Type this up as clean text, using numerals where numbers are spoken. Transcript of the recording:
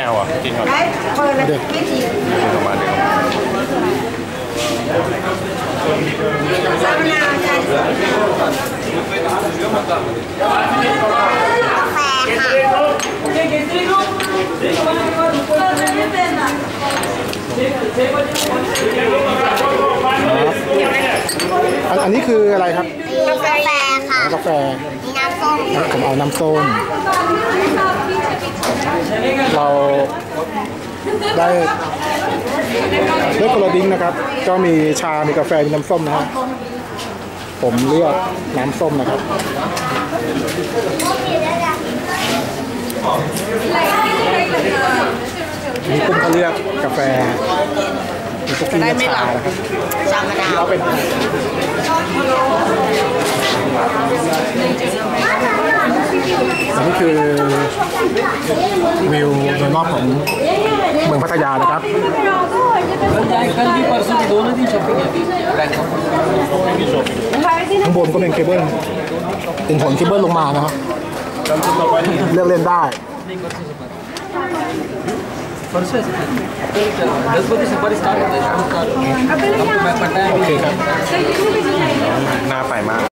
เอาอ่ะกินก่อนเด็กออกมาเดี๋ยวซามะนาวจ้ะกาแฟค่ะอันนี้คืออะไรครับกาแฟค่ะกาแฟมีน้ำส้มผมเอาน้ำส้มเราได้คนละดิ้งนะครับก็มีชามีกาแฟมีน้ำส้มนะฮะผมเลือกน้ำส้มนะครับนี่ผมก็เลือกกาแฟมีพวกที่เลือกชานะครับซามะนาวเป็นอันนี้คือวิวโดยรอบของเมืองพัทยานะครับข้างบนก็เป็นเคเบิลเป็นผลเคเบิลลงมานะครับเลือกเล่นได้โอเคครับน่าไปมาก